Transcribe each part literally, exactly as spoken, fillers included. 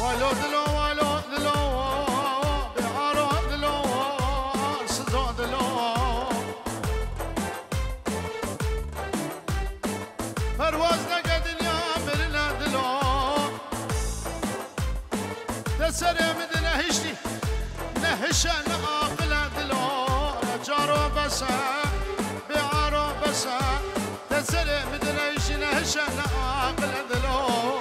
والو دلو والو دلو بعارو دلو سزو دلو پرواز نگه دنیا مرنا دلو تسرم نهشتي نهشة نعقل دلو جارو بسا بعارو بسا تسرم دليش نهشة نعقل دلو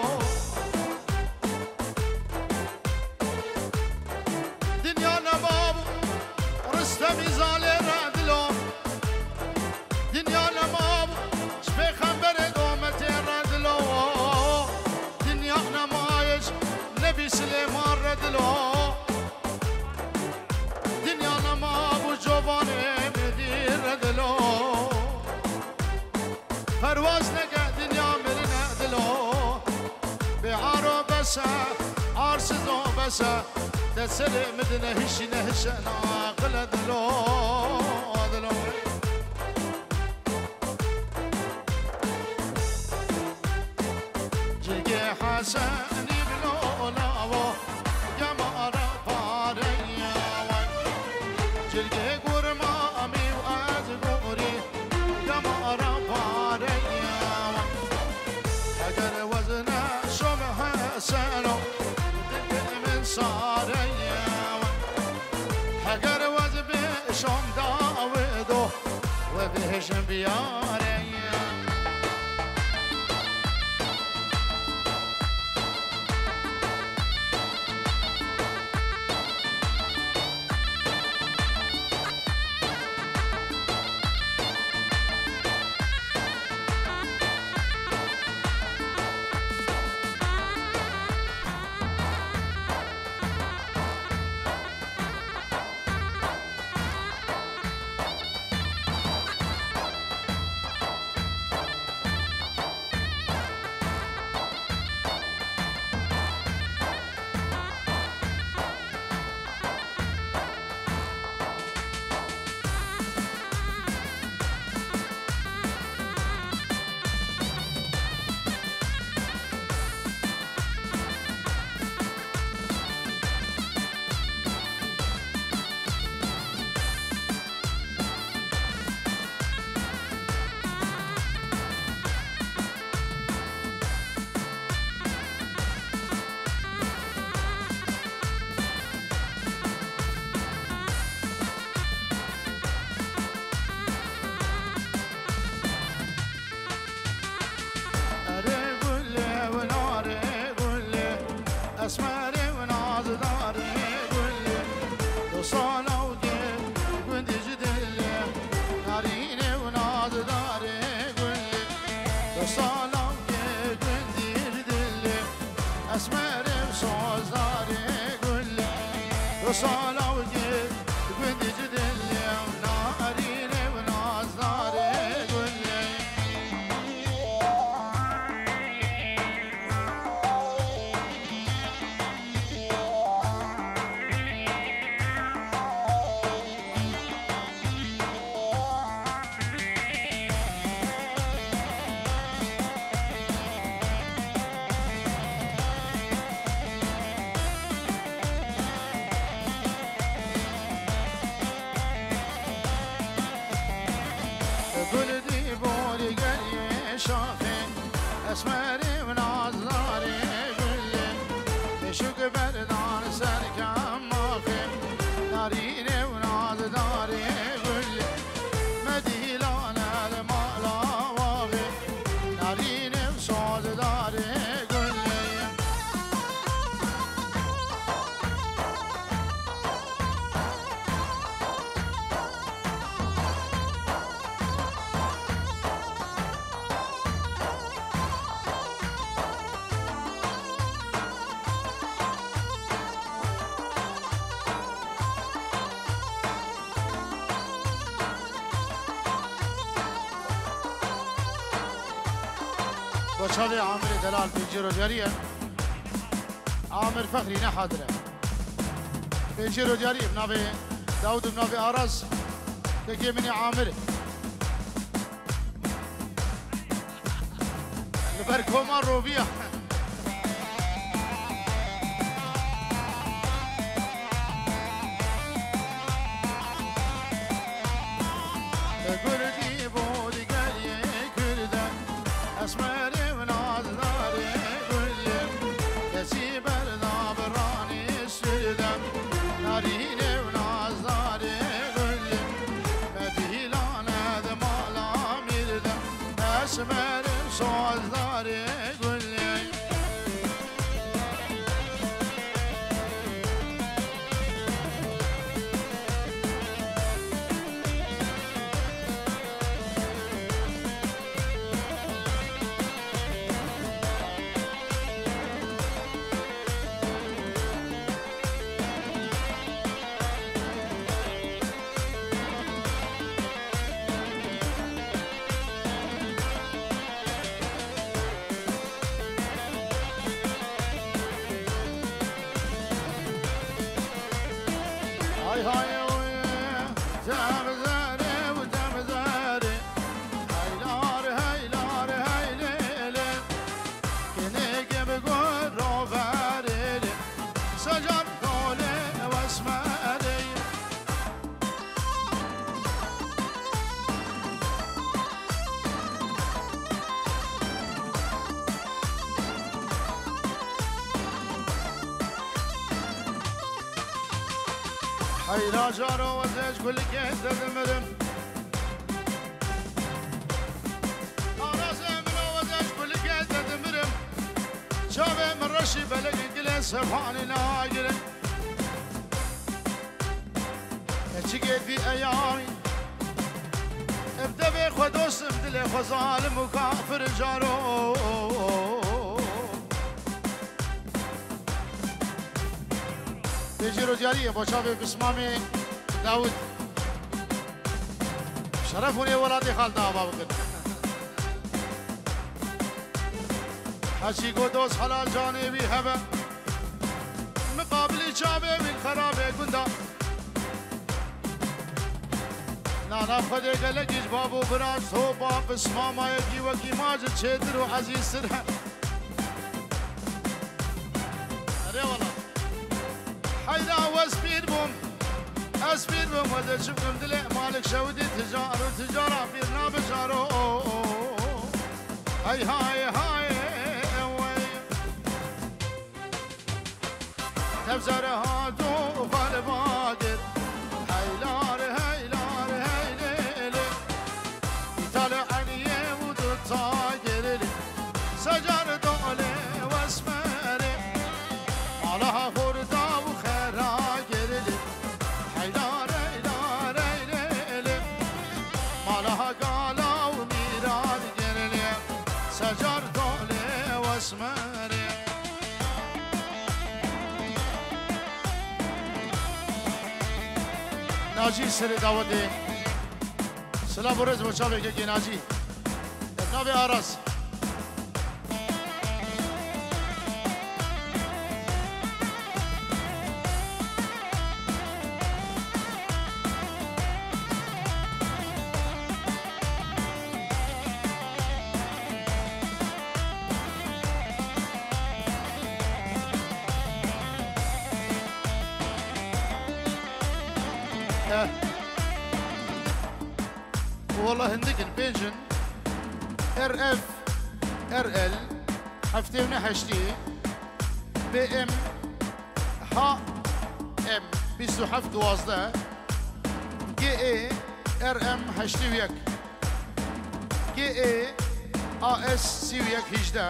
دنيا نباب رستمي زالي ردلو دنيا نباب شبي خبر دومتي ردلو دنيا نمايش نبي سليمان ردلو دنيا نماب جواني مدير ردلو پرواز نگه دنیا مرنه دلو بعارو بسا عرسزو بسا تسري مدنه هش نهش ناقل دلو دلو جرقي حسني بلو لاو جمار فاريا جرقي قرمامي وازقوري جمار فاريا اگر وزنه شبه سنو من صاريا حقر وز بشم داودو وبهشم بياريا اسمري وناز داري قولي وصانا وجيب قندي جدلي ناريني وناز داري قولي وصانا وجيب قندي جدلي اسمري وصاز داري قولي وصانا وجيب قندي جدلي ناريني وناز داري قولي اسمري وناز داري قولي بشوق بردان سركم ماخي ناريني وناز داري قولي مديلانا المالا واغي ناريني وصاز داري قولي وشافي عامر دلال بيجيرو جارية عامر فخري نحضره بيجيرو جارية بنافي داود بنافي أرز تكي مني عامر لبركوما روبيا هاي هاي ويا تمزاري وتمزاري هايلار هايلار هايليلي كنيك بقول روفاريلي سجر طولي واسماري هايلا جارو وزيج كل كيد دمرم أرازي منو وزيج كل كيد دمرم شابه من رشي بلق قلي سبحاني ناقل اتشقيت في ايامي ابدا بي خدوس بدلي خظالم وكافر جارو بيجيرو جاريه بوشابي بسمامي داود شرفوني ولادي خالد ابا بكر حشي قدوس حلال جانبي هبه مقابلي شابه بالخرابه كندا نانا خدي قلقيش بابو براج تو باب اسماما يكي وكي ماجد شدر وعزيز سرها اري والله حيدا واسبير بوم اسبير بوم وذا شبكم دلع مالك شودي تجارة تجارة بيرنا بجارو هاي هاي هاي تبزر هاتو فالباقر هايلار هايلار هايليلي يطلع عني ودو طاقر سجر دولي واسمري علىها خوردا وخيرا قرلي هايلار هايلار هايليلي مالها قالا وميراد قرلي سجر دولي واسمري ناجي سر داودي سلام ورز وشابه كي ناجي نبي أراس والله هندك البيجن ار اف ار ال حفتي ونحشتي بي ام ها ام بيسو حفت وازده جي اي ار ام حشتي وياك جي اي ا اس سي وياك هجده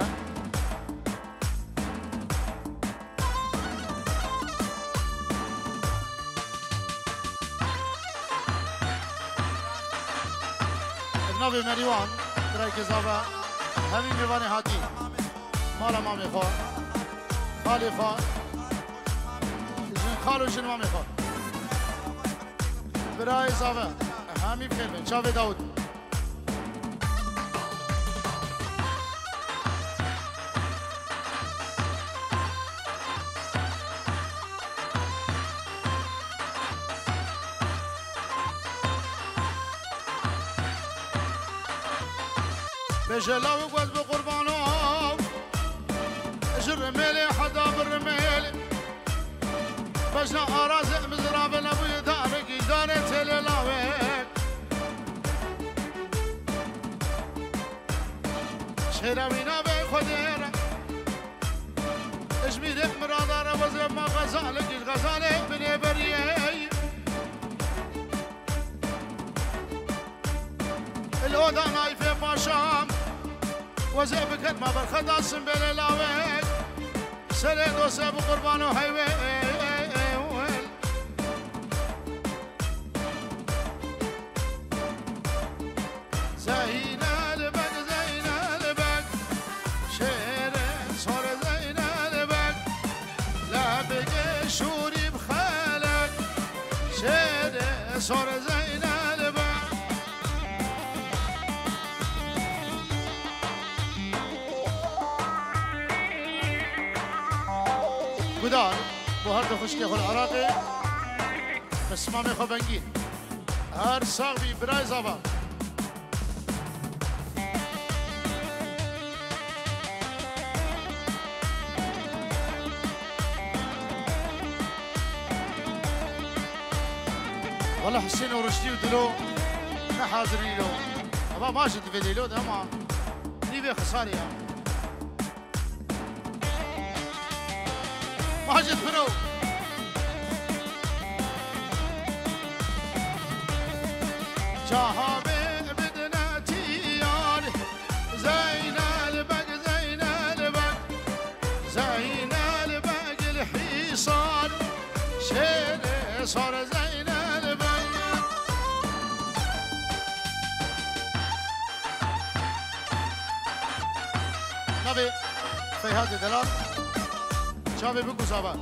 نبي مريوان برای کذابه همین میوانی هاتی مالا ما میخواد خالی خواد جن خالو جن ما میخواد برای زابه همین فیلمه چاوی داود بجلاو قوز بقربانو جر ميلي حدا بالرميلي بجنا أرازق مزراب نبو يدارك يداري تيلي لاوك شيراوينا بي خديرا اجميدك مرادارا وزب ما غزالك الغزالي بني بريي الأوضة نايفة باشام وزي بكت ما برخدا سنبيل لاوك سري دوسي بقربانو هايوي زينة لبك زينة لبك شيرين صور زينة لبك لا بقى شوري بخالك شيرين صور زينة لبك قدار بو هر دو خشکی خود عراقی بس ما میخوا بنگین هر ساق بی برای زبا والله حسين ورشدي ودلو انا حاضرين له ابا ماجد في ديلو ده ما نيبي خساري يا ماجد فرو جاهبي بدنا تيار زين البق زين البق زين البق الحصار شيل صار زين في هذه دلال شافي بكو صابا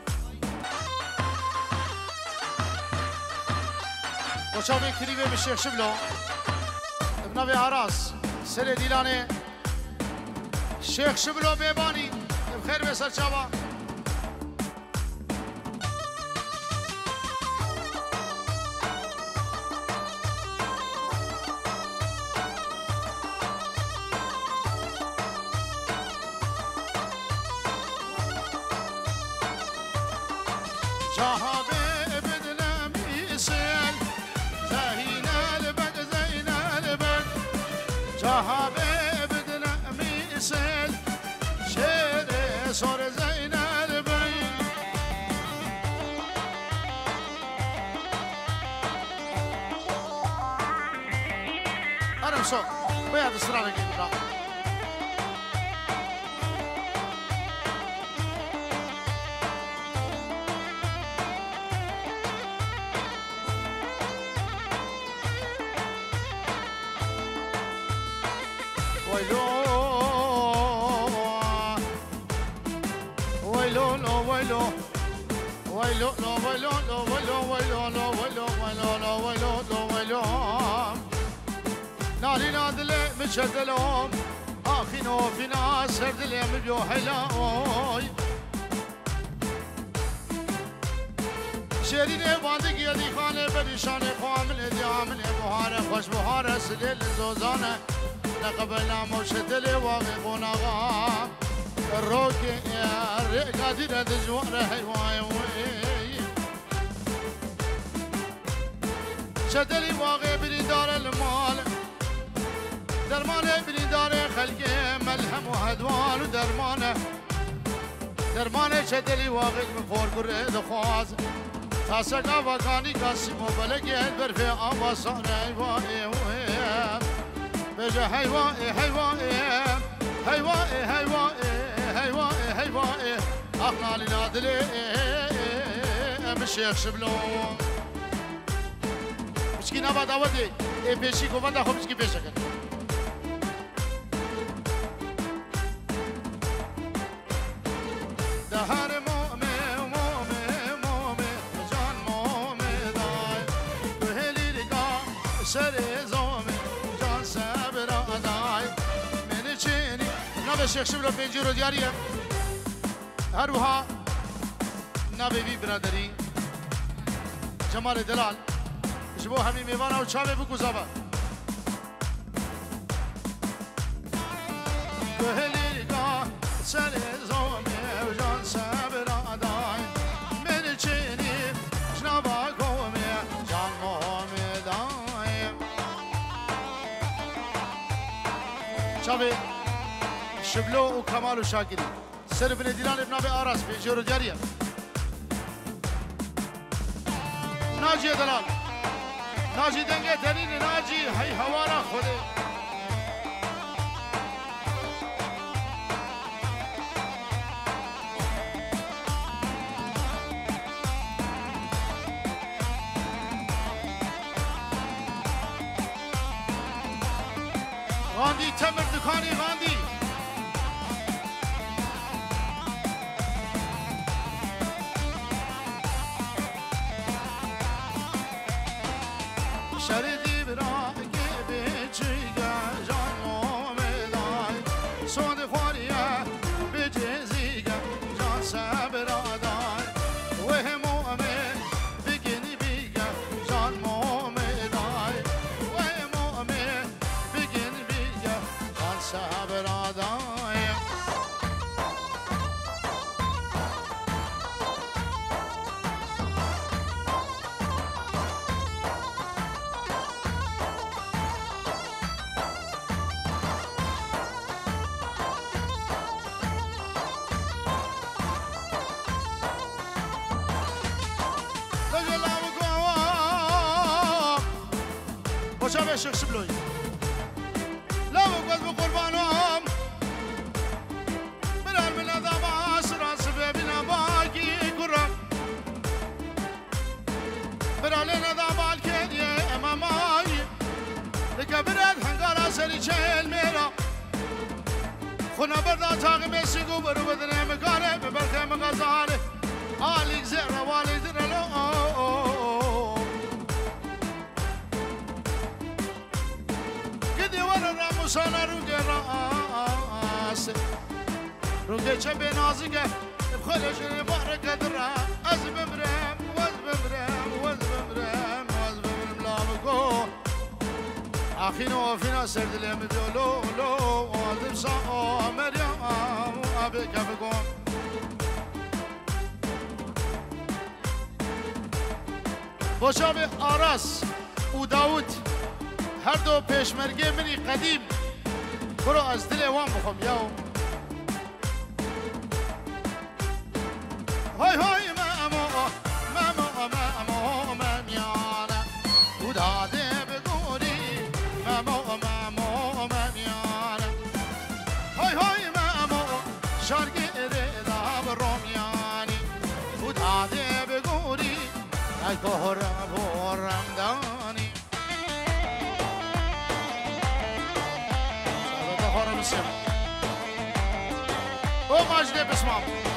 وشافي كريبه بالشيخ شبلو ابن ابي عراس سري ديلاني الشيخ شبلو بيباني بخير بيسر شابا ويا الصراحه كده ويلو ويلو لو ويلو ويلو لو ويلو لو ويلو ويلو لو ويلو ويلو لو ويلو لو ويلو ناري نادلي مشدلهم آخينو في ناس هردلي مبيو حلاوي شيرين باندق يدي خانه بريشان خوامل دي عامل بهاره خوش بهاره سليل زوزانه لقبلنا مشدلي واغي بوناغا الروكي الرئ قادرة دجوار حيواي وي شدلي واغي بريدار المال درمانه بریداره خلقه ملهم و هدوان و درمانه درمانه چدلی واقع مفور گره دخواز تاسقا وکانی کاسیم و بلگه برفه آباسانه ایوائه ویم بجه حیوائه حیوائه حیوائه حیوائه حیوائه حیوائه اخنالی نادلی مشیخ شبلو مشکی نبا داوده ای پیشی گوانده خوب مشکی پیشه کرد هر مومه مومه مومه جان مومه دای به لیرگا سر زومه جان صبر دای من چینی نبی شیخ شبلو پنجیرو دیاریه هر وها نبی بی برادری جمال دلال جبو همین میوانه و چاوه بگو زبا به لیرگا سر زومه جان صبر دای من چینی جنابا قومی جان مومی دای شابي شبلو وكمال وشاكري سر بن ديلان ابن ابي اراس بجورو جاريه ناجي دلال ناجي دنگه تنين ناجي هي هوارا خوده غاندي تمر دكاني غاندي شردي براك بيجيكا جانو ميداي صود خواريا بجزيكا جان سابرا داي وهم مؤمن بجني بي باشا بشخ شبلوي لو قلب قربانهم من المنادى باسرا سببنا باقي قرب برالنا دا بالكنيه اماماي لكبرت هنگارا سری چهل میرا خونا بردا تاق میسی گو برو بدنه مگاره ببرکه مگازاره آلیک زیر والی درلو گدی ور راموسانا رو گراس رو گچه به نازگه بخلش بارک درا از بمرم وز بمرم وز بمرم وز بمرم لامکو آخینو فینا سردلیم دلو لو آدم سا مریم آبی کبگم باشا به آراس و داود هر دو پیشمرگه منی قدیم برو از دل وام بخم یاو های های مامو مامو مامو مامیانا و داده بگوری مامو مامو مامیانا های های مامو شارگیره داب رومیانی و داده بگوری ای کهرم بورم دانی سعادت خورم سیم او ماجده بسمام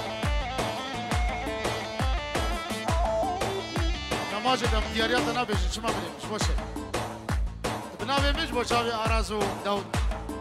ماجدم دیاریات نبیشی چما بلیمش باشه بنابیمش با چاوی آراز و داود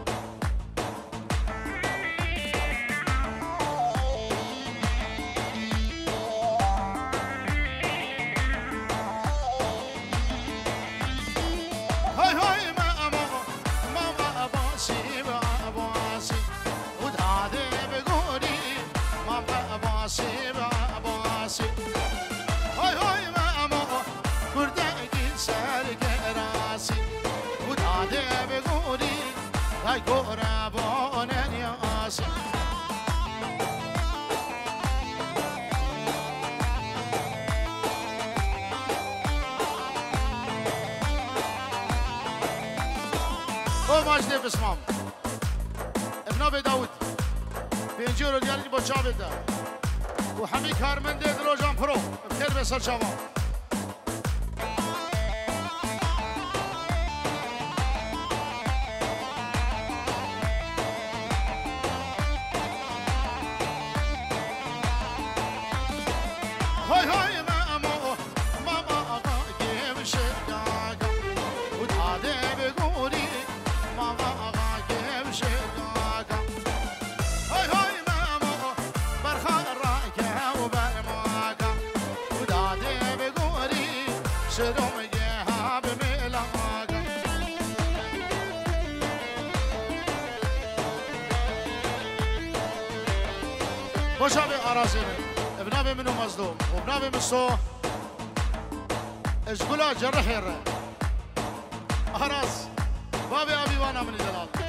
های های ماما ماما عباسی و عباسی و داده بگوری ماما عباسی و عباسی های های ای قربان نیاز او ماجده بسمام ابن داود پنجی رو دیاری با چا بده و همی کارمنده دلوجان پرو بخیر به سر چاوان باشا به آرازی ابنابه منو مظلوم وابنابه مسو اشغلا جرحي الرأي أهراز بابي أبي وانا من الجلال